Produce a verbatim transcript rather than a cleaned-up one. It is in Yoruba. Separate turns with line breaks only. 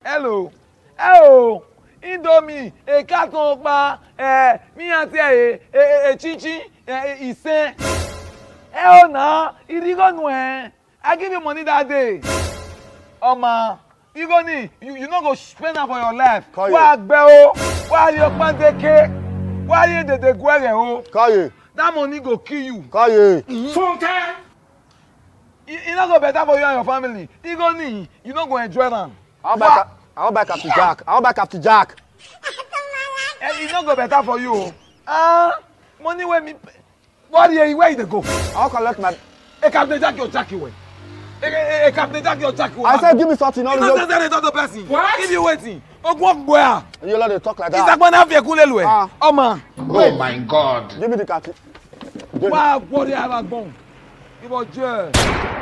Hello. Hello. Indomie, a carton pa, eh, mi àti e e e chinchin, eh, isen. Eh oh na, irigo nu eh. I give you money that day. Oma, you go ni, you you no go spend am for your life. Wa gbe o, wa ri opan deke, wa ri dede gwere o.
Kaye.
That money go kill you.
Kaye.
Funke. It no go better for you and your family. You go ni, you no go enjoy am.
I'll buy I'll buy Captain Jack. I'll buy Captain Jack.
It no go better for you. Ah, money wey me what here where you dey go?
I'll collect my
Hey, Captain Jack your jack away. Hey, hey, hey, Captain Jack your jack away.
I said give me something.
You don't say that to person. What? Give you waiting. Ogwon where?
You let them talk like
Is
that.
that one have your kulelu?
Ah.
Oh man.
Oh my God.
Give me the Captain.
Wow, what do you have a bone? Give us jail.